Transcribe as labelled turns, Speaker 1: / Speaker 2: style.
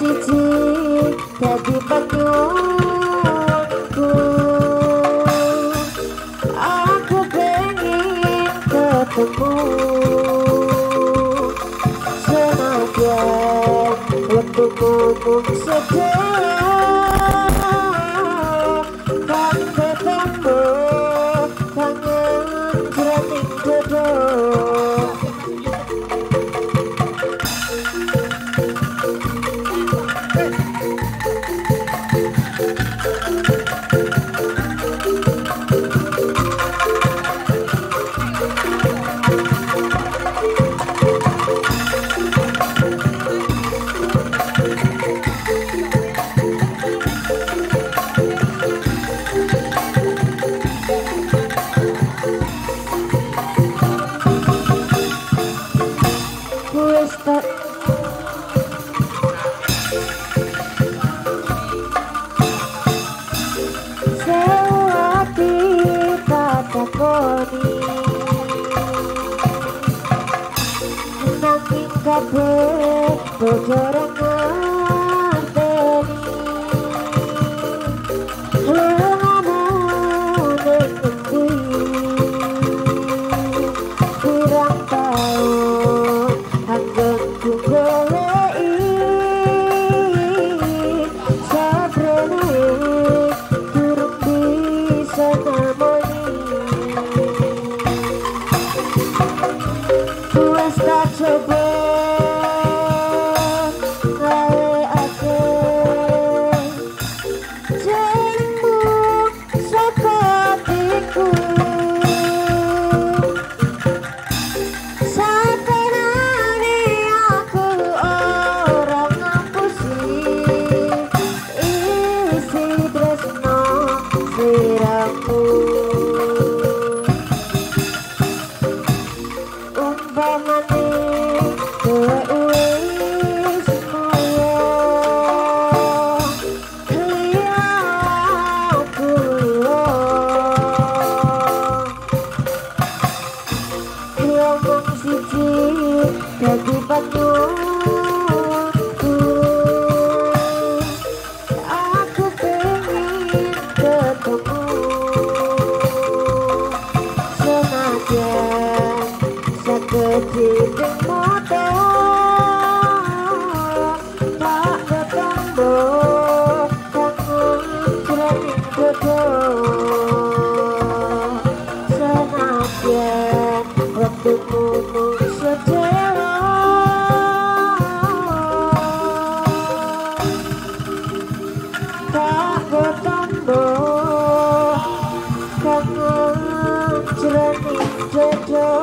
Speaker 1: siji dadi penyuwunku. Aku pengen ketemu senajan waktuku mung sedang kan ketemu kangen jroning dodo. Sewati tatakoni nanging kabeh padha ora ngerteni. Lungamu ning endi pirang taun anggonku goleki sabrene durung bisa namoni. Wes tak coba gawe ake jenengmu saka hatiku. Satenane aku ora ngapusi isi tresno sliramu. Umpamane kowe wis kaya aku yo mung siji dadi penyuwunku. Aku pengen ketemu senajan saketitik mata tak ketemu kangen jroning dodo. Senajan waktuku mung sedewa tak ketemu kangen jroning dodo.